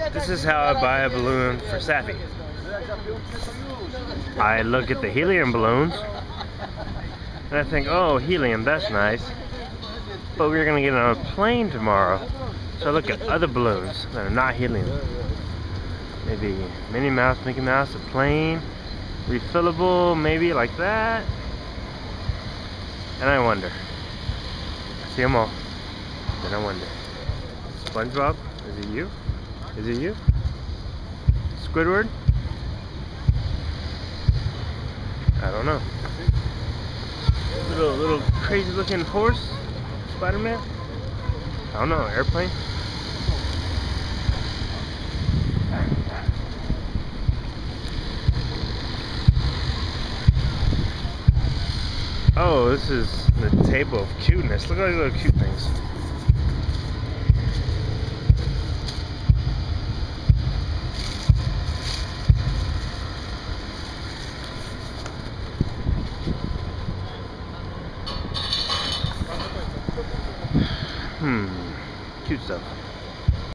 This is how I buy a balloon for Safi. I look at the helium balloons and I think, oh, helium, that's nice. But we're gonna get on a plane tomorrow. So I look at other balloons that are not helium. Maybe Minnie Mouse, Mickey Mouse, a plane, refillable, maybe like that. And I wonder. I see them all. Then I wonder. SpongeBob, is it you? Is it you? Squidward? I don't know. Little crazy looking horse? Spider-Man? I don't know, airplane? Oh, this is the table of cuteness. Look at all these little cute things. Cute stuff.